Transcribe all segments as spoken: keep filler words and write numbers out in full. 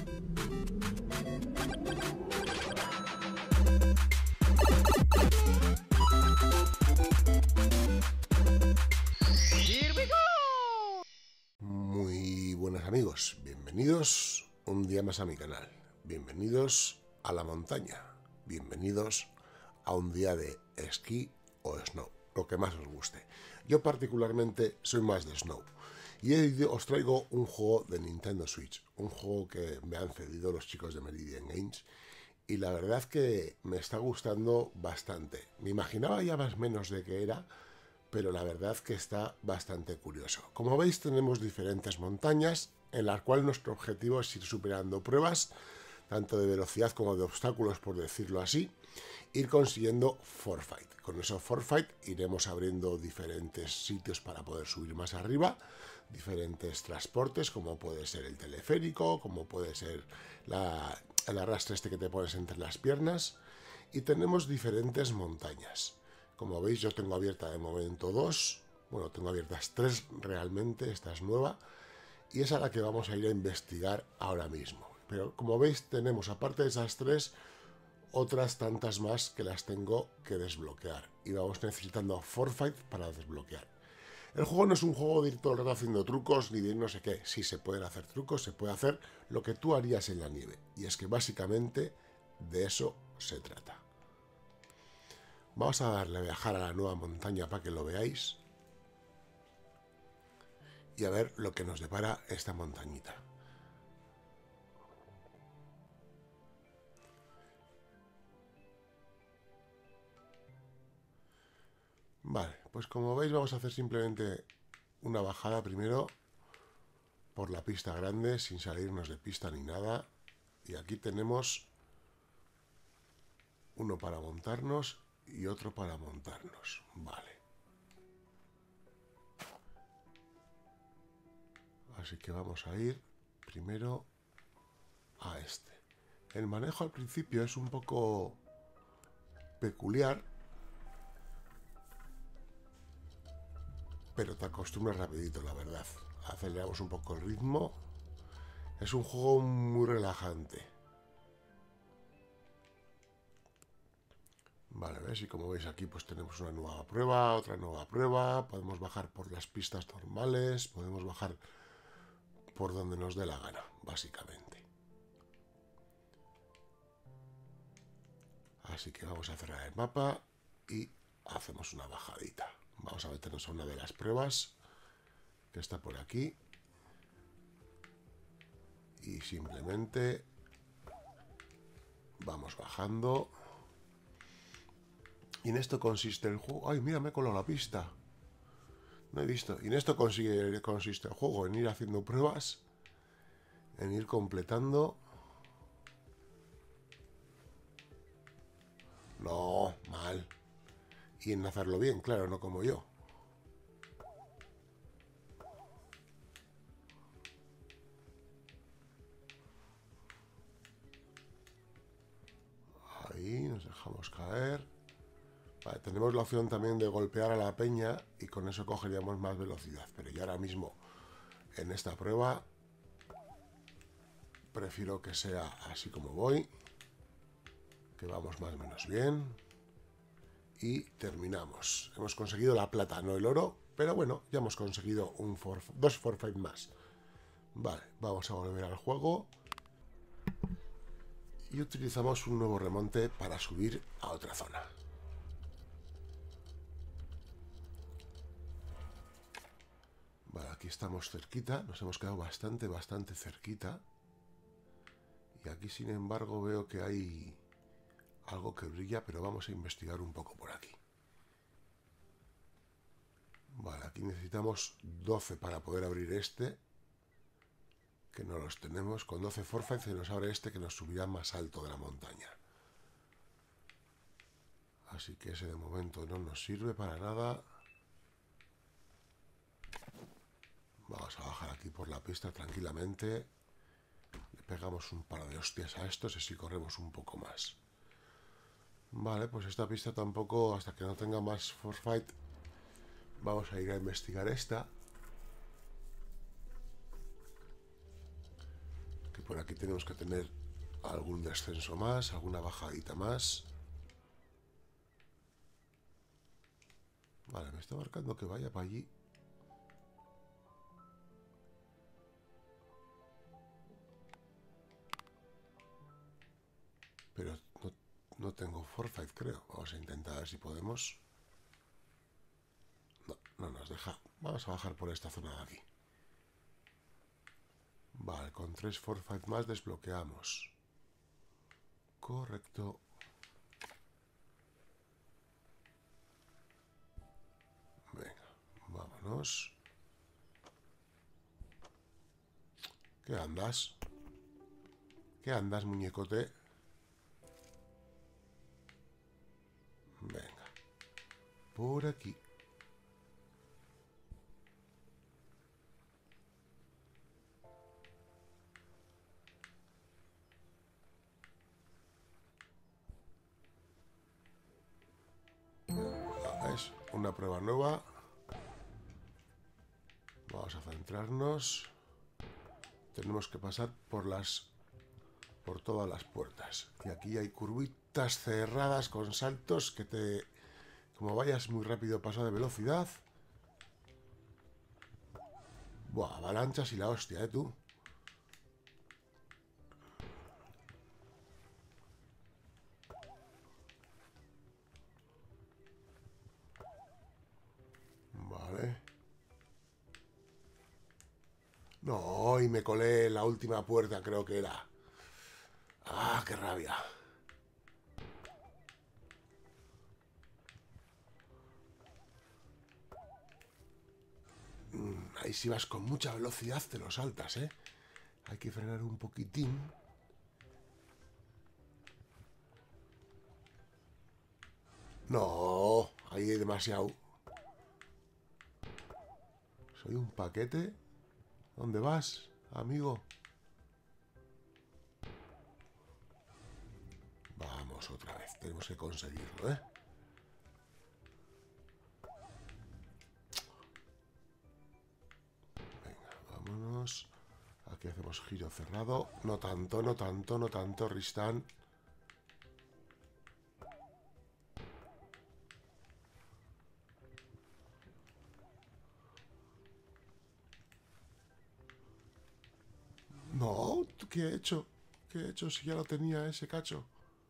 Muy buenas amigos, bienvenidos un día más a mi canal, bienvenidos a la montaña, bienvenidos a un día de esquí o snow, lo que más os guste. Yo particularmente soy más de snow y hoy os traigo un juego de Nintendo Switch, un juego que me han cedido los chicos de Meridian Games y la verdad que me está gustando bastante. Me imaginaba ya más o menos de qué era, pero la verdad que está bastante curioso. Como veis, tenemos diferentes montañas en las cuales nuestro objetivo es ir superando pruebas, tanto de velocidad como de obstáculos, por decirlo así, ir consiguiendo forfight. Con eso forfight iremos abriendo diferentes sitios para poder subir más arriba, diferentes transportes, como puede ser el teleférico, como puede ser la, el arrastre este que te pones entre las piernas, y tenemos diferentes montañas. Como veis, yo tengo abierta de momento dos, bueno, tengo abiertas tres realmente, esta es nueva, y es a la que vamos a ir a investigar ahora mismo. Pero como veis, tenemos aparte de esas tres, otras tantas más que las tengo que desbloquear, y vamos necesitando forfight para desbloquear. El juego no es un juego de ir todo el rato haciendo trucos ni de no sé qué. Sí, se pueden hacer trucos, se puede hacer lo que tú harías en la nieve, y es que básicamente de eso se trata. Vamos a darle a viajar a la nueva montaña para que lo veáis y a ver lo que nos depara esta montañita. Vale, pues como veis vamos a hacer simplemente una bajada primero por la pista grande sin salirnos de pista ni nada. Y aquí tenemos uno para montarnos y otro para montarnos. Vale. Así que vamos a ir primero a este. El manejo al principio es un poco peculiar, pero te acostumbras rapidito, la verdad. Aceleramos un poco el ritmo. Es un juego muy relajante. Vale, ¿ves? Y como veis aquí pues tenemos una nueva prueba, otra nueva prueba. Podemos bajar por las pistas normales, podemos bajar por donde nos dé la gana, básicamente. Así que vamos a cerrar el mapa y hacemos una bajadita. Vamos a meternos a una de las pruebas que está por aquí. Y simplemente vamos bajando. Y en esto consiste el juego. ¡Ay, mira, me he colado la pista! No he visto. Y en esto consigue, consiste el juego, en ir haciendo pruebas, en ir completando. No, mal. Y en hacerlo bien, claro, no como yo. Ahí nos dejamos caer. Vale, tenemos la opción también de golpear a la peña y con eso cogeríamos más velocidad. Pero yo ahora mismo en esta prueba prefiero que sea así como voy, que vamos más o menos bien. Y terminamos. Hemos conseguido la plata, no el oro, pero bueno, ya hemos conseguido un for, dos forfait más. Vale, vamos a volver al juego. Y utilizamos un nuevo remonte para subir a otra zona. Vale, aquí estamos cerquita, nos hemos quedado bastante, bastante cerquita. Y aquí, sin embargo, veo que hay algo que brilla, pero vamos a investigar un poco por aquí. Vale, aquí necesitamos doce para poder abrir este, que no los tenemos. Con doce forfait se nos abre este que nos subirá más alto de la montaña. Así que ese de momento no nos sirve para nada. Vamos a bajar aquí por la pista tranquilamente. Le pegamos un par de hostias a estos y así corremos un poco más. Vale, pues esta pista tampoco, hasta que no tenga más forfight, vamos a ir a investigar esta. Que por aquí tenemos que tener algún descenso más, alguna bajadita más. Vale, me está marcando que vaya para allí. Pero no, no tengo forfait, creo. Vamos a intentar a ver si podemos. No, no nos deja. Vamos a bajar por esta zona de aquí. Vale, con tres forfait más desbloqueamos. Correcto. Venga, vámonos. ¿Qué andas? ¿Qué andas, muñecote? Venga. Por aquí. Es una prueba nueva. Vamos a centrarnos. Tenemos que pasar por las por todas las puertas. Y aquí hay curvitas cerradas con saltos que te... Como vayas muy rápido, pasa de velocidad. Buah, avalanchas y la hostia, ¿eh, tú? Vale. No, y me colé en la última puerta, creo que era. Ah, qué rabia. Ahí si vas con mucha velocidad te lo saltas, ¿eh? Hay que frenar un poquitín. No, ahí hay demasiado. Soy un paquete. ¿Dónde vas, amigo? Vamos otra vez. Tenemos que conseguirlo, ¿eh? Venga, vámonos. Aquí hacemos giro cerrado. No tanto, no tanto, no tanto, Ristán. No, ¿qué he hecho? ¿Qué he hecho si ya lo tenía ese cacho?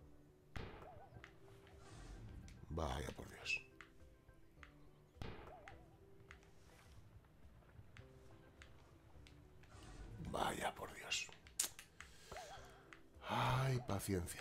Vaya por Dios. Vaya por Dios. Ay, paciencia.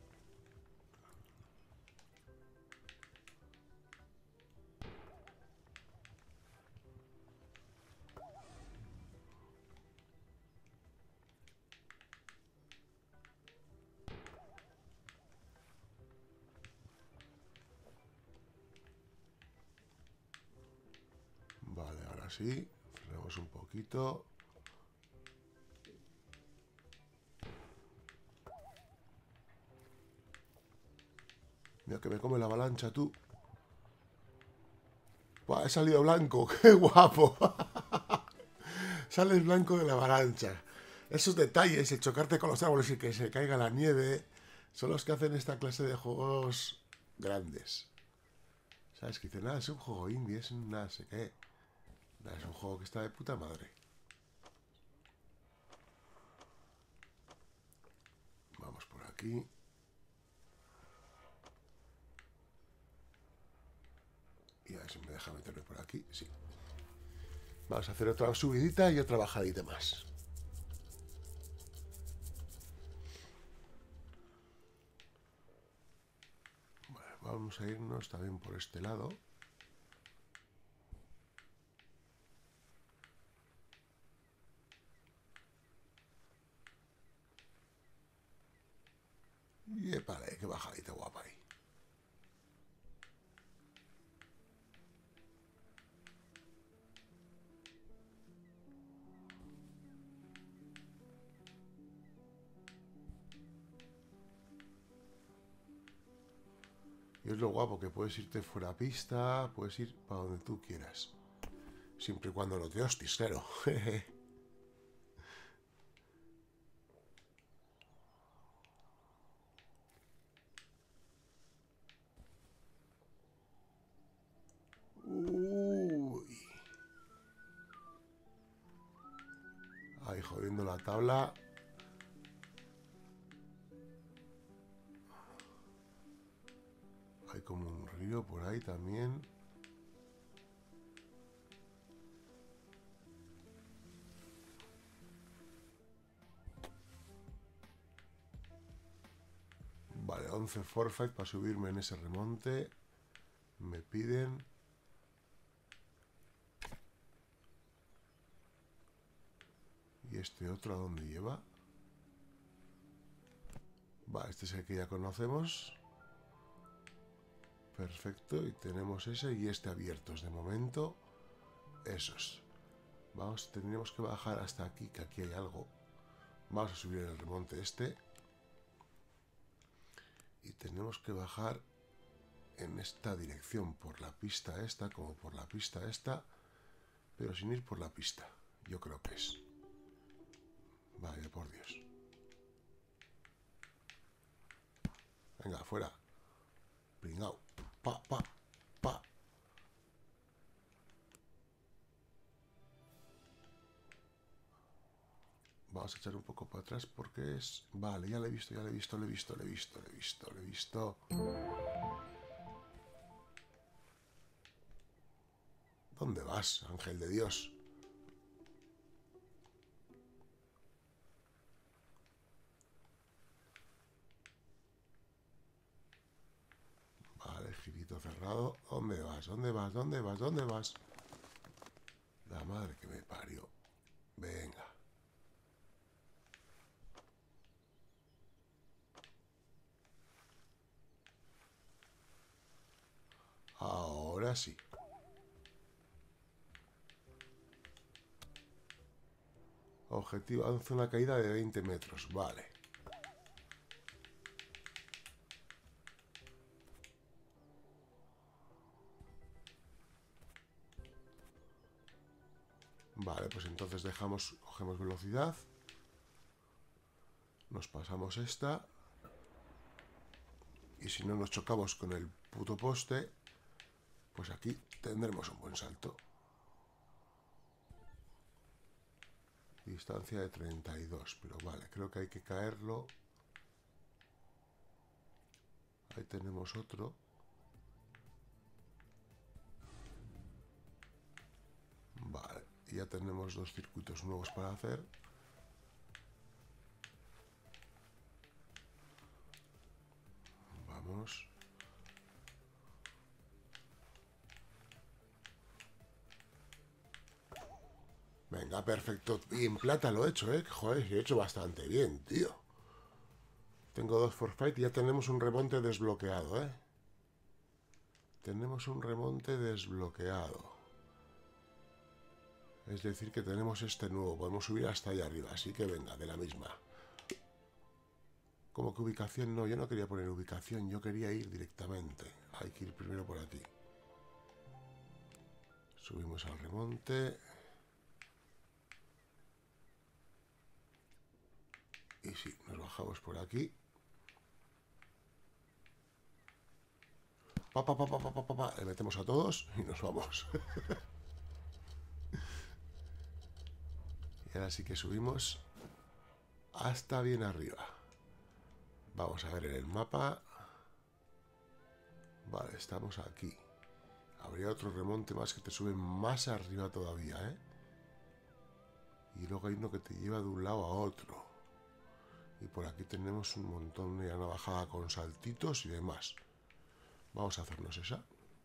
Vale, ahora sí. Frenamos un poquito. Mira que me come la avalancha, tú. Buah, he salido blanco. ¡Qué guapo! Sales blanco de la avalancha. Esos detalles, el chocarte con los árboles y que se caiga la nieve, son los que hacen esta clase de juegos grandes. ¿Sabes? Que dicen, nada, es un juego indie, es un nada, sé qué. Nada, es un juego que está de puta madre. Vamos por aquí. Y a ver si me deja meterme por aquí. Sí. Vamos a hacer otra subidita y otra bajadita más. Vale, vamos a irnos también por este lado. Y vale, qué bajadita guapa ahí. Y es lo guapo, que puedes irte fuera a pista, puedes ir para donde tú quieras. Siempre y cuando no te hostis, claro. subiendo la tabla. Hay como un río por ahí también. Vale, once forfait para subirme en ese remonte. Me piden. ¿Y este otro a dónde lleva? Vale, este es el que ya conocemos. Perfecto, y tenemos ese y este abiertos de momento. Esos. Vamos, tendríamos que bajar hasta aquí, que aquí hay algo. Vamos a subir el remonte este. Y tenemos que bajar en esta dirección, por la pista esta, como por la pista esta, pero sin ir por la pista. Yo creo que es. Vaya por Dios. Venga, fuera. Pringao. Pa, pa, pa. Vamos a echar un poco para atrás porque es... Vale, ya lo he visto, ya lo he visto, lo he visto, lo he visto, lo he visto, lo he visto. ¿Dónde vas, ángel de Dios? Vale, girito cerrado. ¿Dónde vas? ¿Dónde vas? ¿Dónde vas? ¿Dónde vas? La madre que me parió. Venga. Ahora sí. Objetivo, hace una caída de veinte metros. Vale. Vale, pues entonces dejamos, cogemos velocidad. Nos pasamos esta. Y si no nos chocamos con el puto poste, pues aquí tendremos un buen salto. Distancia de treinta y dos, pero vale, creo que hay que caerlo. Ahí tenemos otro. Vale, y ya tenemos dos circuitos nuevos para hacer. Vamos. Venga, perfecto. Y en plata lo he hecho, ¿eh? Joder, he hecho bastante bien, tío. Tengo dos forfait y ya tenemos un remonte desbloqueado, ¿eh? Tenemos un remonte desbloqueado. Es decir, que tenemos este nuevo. Podemos subir hasta allá arriba. Así que venga, de la misma. ¿Cómo que ubicación? No, yo no quería poner ubicación. Yo quería ir directamente. Hay que ir primero por aquí. Subimos al remonte. Y sí, nos bajamos por aquí. Pa, pa, pa, pa, pa, pa, pa. Le metemos a todos y nos vamos. Y ahora sí que subimos hasta bien arriba. Vamos a ver en el mapa. Vale, estamos aquí. Habría otro remonte más que te sube más arriba todavía, ¿eh? Y luego hay uno que te lleva de un lado a otro. Y por aquí tenemos un montón de una bajada con saltitos y demás. Vamos a hacernos esa.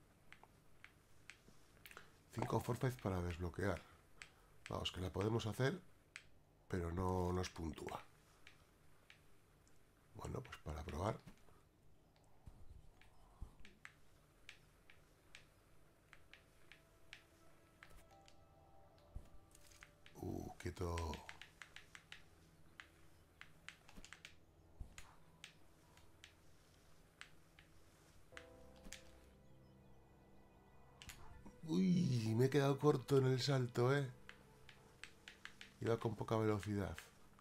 Cinco forfait para desbloquear. Vamos, que la podemos hacer, pero no nos puntúa. Bueno, pues para probar. Uh, quieto. Uy, me he quedado corto en el salto, ¿eh? Iba con poca velocidad.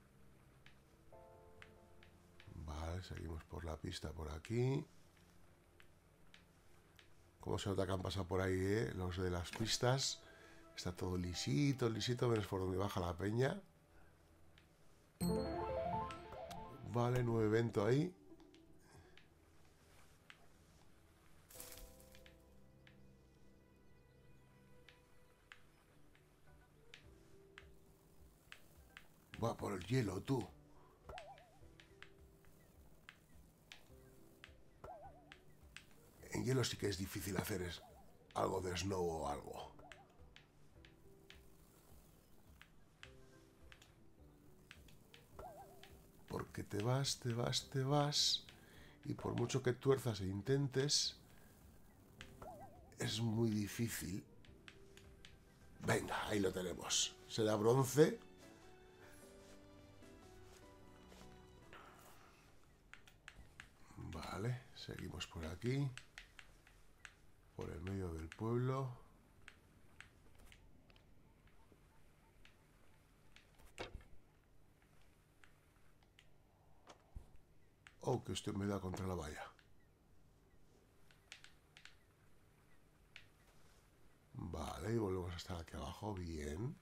Vale, seguimos por la pista por aquí. Como se nota que han pasado por ahí, ¿eh? Los de las pistas. Está todo lisito, lisito, menos por donde baja la peña. Vale, nuevo evento ahí. Va por el hielo, tú. En hielo sí que es difícil hacer es algo de snow o algo. Porque te vas, te vas, te vas. Y por mucho que tuerzas e intentes, es muy difícil. Venga, ahí lo tenemos. Será bronce. Vale, seguimos por aquí. Por el medio del pueblo. Oh, que esto me da contra la valla. Vale, y volvemos a estar aquí abajo. Bien.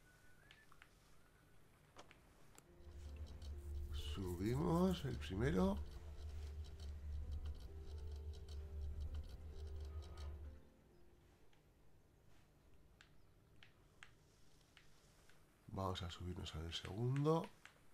Subimos el primero. Vamos a subirnos al segundo.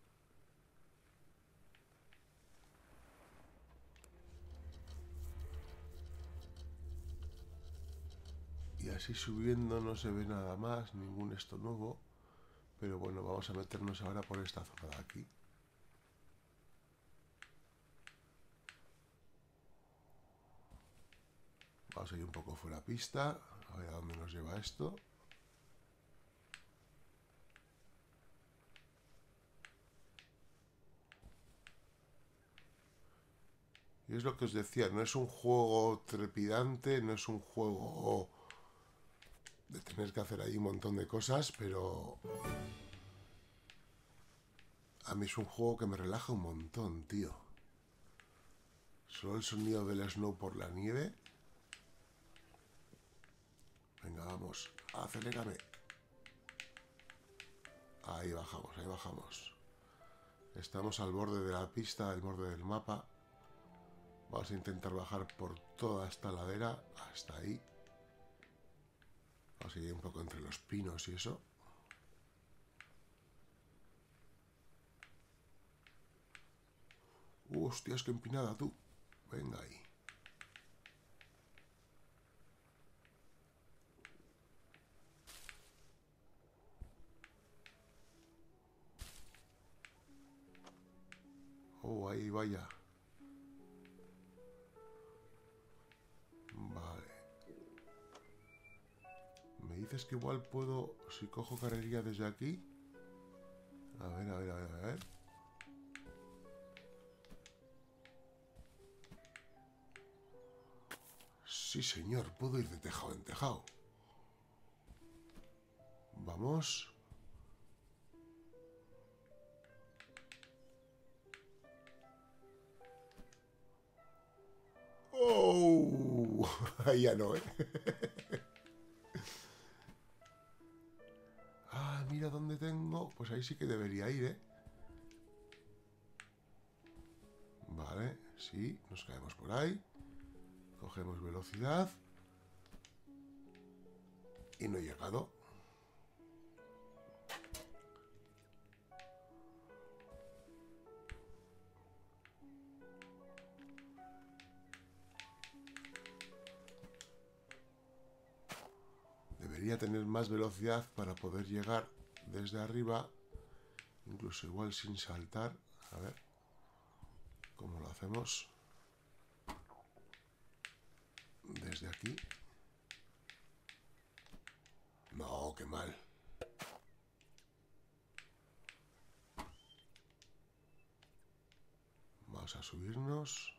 Y así subiendo no se ve nada más, ningún esto nuevo. Pero bueno, vamos a meternos ahora por esta zona de aquí. Vamos a ir un poco fuera pista. A ver a dónde nos lleva esto. Y es lo que os decía, no es un juego trepidante, no es un juego de tener que hacer ahí un montón de cosas, pero a mí es un juego que me relaja un montón, tío. Solo el sonido del snow por la nieve. Venga, vamos, acelérame. Ahí bajamos, ahí bajamos. Estamos al borde de la pista, al borde del mapa. Vamos a intentar bajar por toda esta ladera hasta ahí. Vamos a ir un poco entre los pinos y eso. Uh, hostias, qué empinada, tú. Venga ahí. Oh, ahí vaya. Vale. Me dices que igual puedo, si cojo carrería desde aquí. A ver, a ver, a ver, a ver. Sí, señor, puedo ir de tejado en tejado. Vamos. ¡Oh! Ahí ya no, ¿eh? Ah, mira dónde tengo. Pues ahí sí que debería ir, ¿eh? Vale, sí, nos caemos por ahí. Cogemos velocidad. Y no he llegado. Debería tener más velocidad para poder llegar desde arriba. Incluso igual sin saltar. A ver cómo lo hacemos. Desde aquí. No, qué mal. Vamos a subirnos.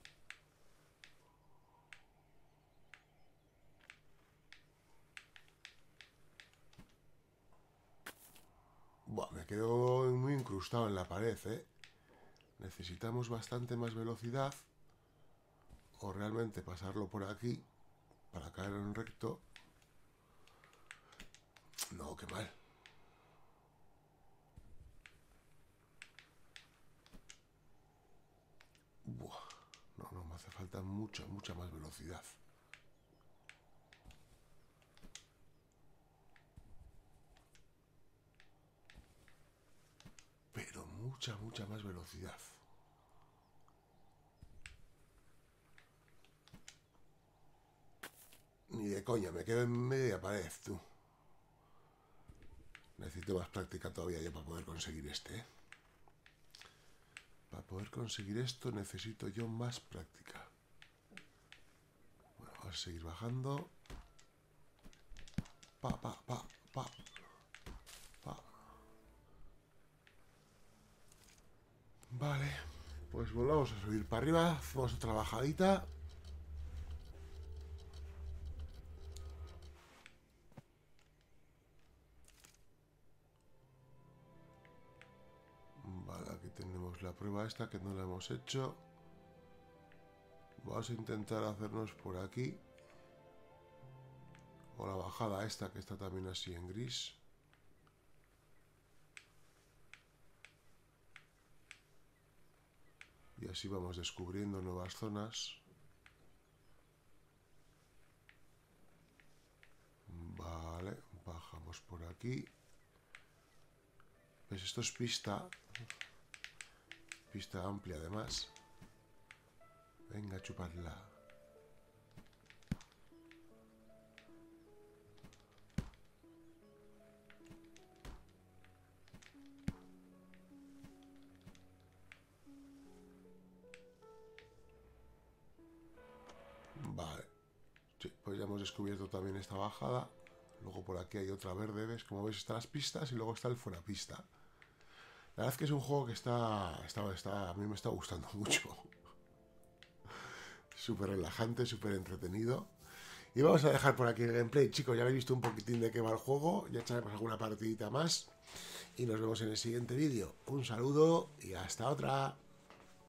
Buah, me quedo muy incrustado en la pared, ¿eh? Necesitamos bastante más velocidad. O realmente pasarlo por aquí para caer en recto. No, qué mal. falta mucha, mucha más velocidad. Pero mucha, mucha más velocidad. Ni de coña, me quedo en media pared, tú. Necesito más práctica todavía yo para poder conseguir este, ¿eh? Para poder conseguir esto necesito yo más práctica. Bueno, vamos a seguir bajando. Pa, pa, pa, pa. Pa. Vale, pues volvamos a subir para arriba. Hacemos otra bajadita. Vale, aquí tenemos la prueba esta que no la hemos hecho. Vamos a intentar hacernos por aquí. O la bajada esta que está también así en gris. Y así vamos descubriendo nuevas zonas. Vale, bajamos por aquí. ¿Ves? Esto es pista. Pista amplia además. Venga, chupadla. Vale. Sí, pues ya hemos descubierto también esta bajada. Luego por aquí hay otra verde, ¿ves? Como ves están las pistas y luego está el fuera pista. La verdad es que es un juego que está, está, está a mí me está gustando mucho. Súper relajante, súper entretenido. Y vamos a dejar por aquí el gameplay. Chicos, ya habéis visto un poquitín de qué va el juego. Ya echaremos alguna partidita más. Y nos vemos en el siguiente vídeo. Un saludo y hasta otra.